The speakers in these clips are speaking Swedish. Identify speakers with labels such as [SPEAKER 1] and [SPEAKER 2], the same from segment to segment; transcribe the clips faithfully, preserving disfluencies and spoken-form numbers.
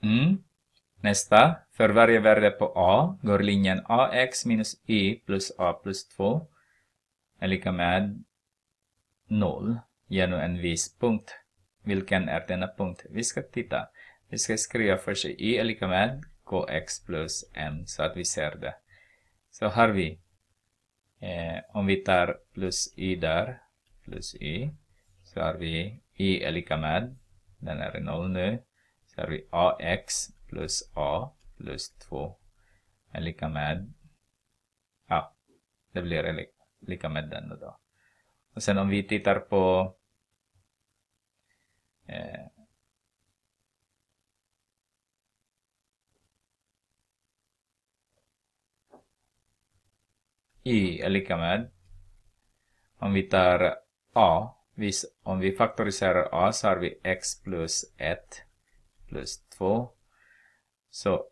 [SPEAKER 1] Mm. Nästa, för varje värde på a går linjen ax minus y plus a plus två är lika med noll genom en viss punkt. Vilken är denna punkt? Vi ska titta. Vi ska skriva först y är lika med kx plus m så att vi ser det. Så har vi, eh, om vi tar plus y där, plus y, så har vi y är lika med, den är noll nu, så har vi ax plus a plus två är lika med, ja, det blir li lika med den då. Och sen om vi tittar på eh, y är lika med, om vi tar a, vis, om vi faktoriserar a så har vi x plus ett plus två. Så,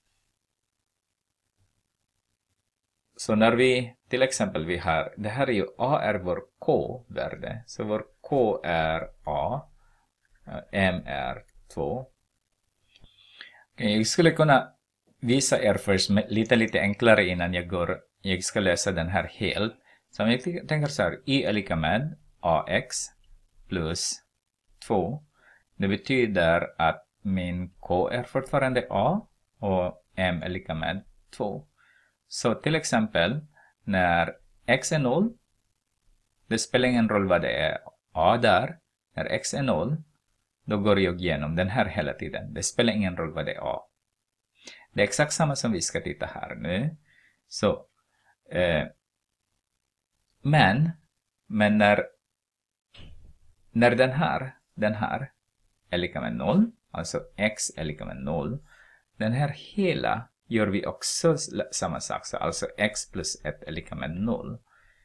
[SPEAKER 1] så när vi till exempel vi har, det här är ju a är vår k-värde. Så vår k är a, m är två. Okay, jag skulle kunna visa er först lite lite enklare innan jag går, jag ska läsa den här helt. Så om jag tänker så här, y är lika med ax plus två. Det betyder att min k är fortfarande a och m är lika med två. Så till exempel när x är noll, det spelar ingen roll vad det är a där. När x är noll, då går jag igenom den här hela tiden. Det spelar ingen roll vad det är a. Det är exakt samma som vi ska titta här nu. Så, eh, men, men när, när den här, den här är lika med noll, alltså x är lika med noll, den här hela gör vi också samma sak. Så alltså x plus ett är lika med noll.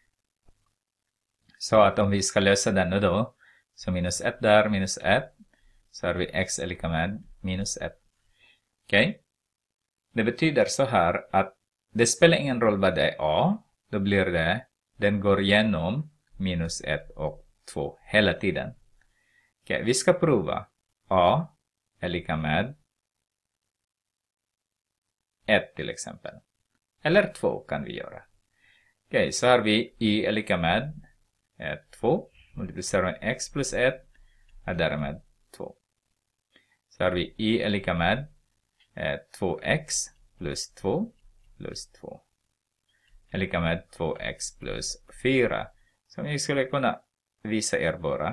[SPEAKER 1] Så att om vi ska lösa den nu då, så minus ett där, minus ett, så har vi x är lika med minus ett. Okej? Okay? Det betyder så här att det spelar ingen roll vad det är a, då blir det, den går igenom minus ett och två hela tiden. Okej, okay, vi ska prova. A är lika med ett till exempel. Eller två kan vi göra. Okej, okay, så har vi y är lika med två. Multiplicerar med x plus ett är därmed två. Så har vi y är lika med två x plus två plus två. Är lika med två x plus fyra. Som jag skulle kunna visa er bara.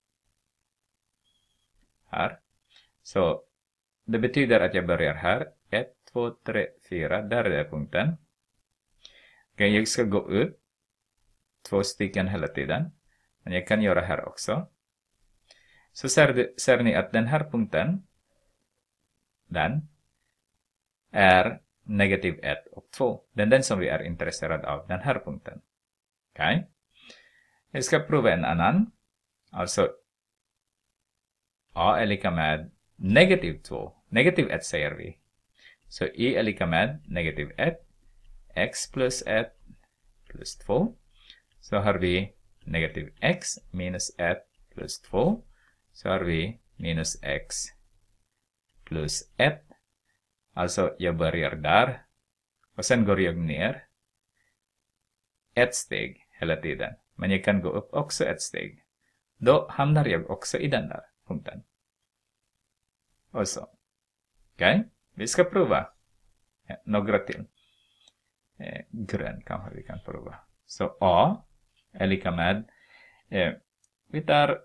[SPEAKER 1] Här. Så det betyder att jag börjar här. ett, två, tre, fyra. Där är det punkten. Okay, jag ska gå upp. Två stycken hela tiden. Men jag kan göra här också. Så ser, du, ser ni att den här punkten. Den. Är negativ ett och två. Den den som vi är intresserade av. Den här punkten. Okej. Okay. Jag ska prova en annan. Alltså. A är lika med negativ två. Negativ ett säger vi. Så y är lika med negativ ett. X plus ett plus två. Så har vi negativ x minus ett plus två. Så har vi minus x plus ett. Alltså jag börjar där. Och sen går jag ner. Ett steg hela tiden. Men jag kan gå upp också ett steg. Då hamnar jag också i den där punkten. Och så. Okej. Okay. Vi ska prova. Ja, några till. Eh, grön kanske vi kan prova. Så A är lika med. Eh, vi tar.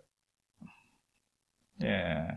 [SPEAKER 1] Eh,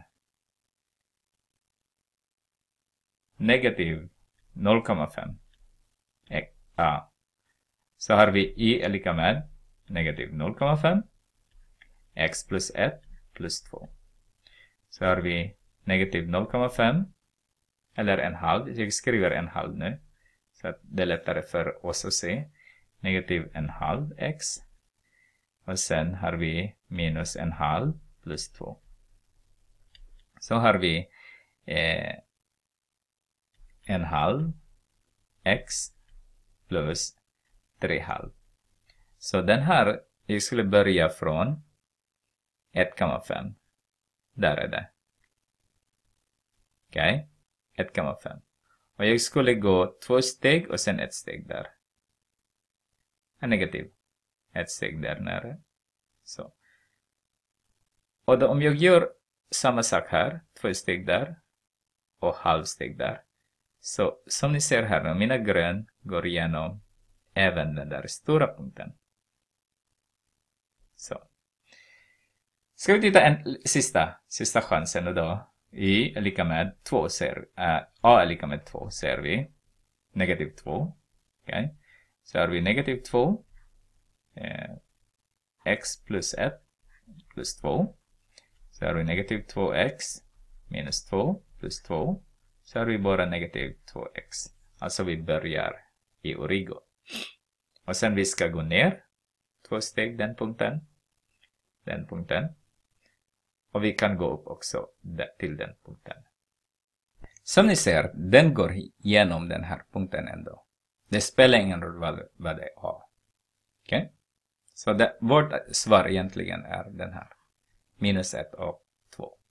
[SPEAKER 1] negativ noll komma fem. Eh, A. Så har vi y är lika med. Negativ noll komma fem. X plus ett plus två. Så har vi negativ noll komma fem. Eller en halv. Jag skriver en halv nu. Så att det är lättare för oss att se. Negativ en halv x. Och sen har vi minus en halv plus två. Så har vi eh, en halv x plus tre halv. Så den här, jag skulle börja från ett komma fem. Där är det. Okej. Okay. ett komma fem. Och jag skulle gå två steg och sen ett steg där. En negativ. Ett steg där nere. Så. Och då om jag gör samma sak här, två steg där och halvsteg där. Så som ni ser här nu, mina grön går igenom även den där stora punkten. Så. Ska vi titta en sista, sista chansen då. Y är lika med två ser, äh, A är lika med två ser vi. Negativ två. Okay. Så har vi negativ två. Eh, x plus ett plus två. Så har vi negativ två x minus två plus två. Så har vi bara negativ två x. Alltså vi börjar i origo. Och sen vi ska gå ner. Två steg den punkten. Den punkten. Och vi kan gå upp också till den punkten. Som ni ser, den går igenom den här punkten ändå. Det spelar ingen roll vad, vad det är. Okej? Okay? Så det, vårt svar egentligen är den här. Minus ett och två.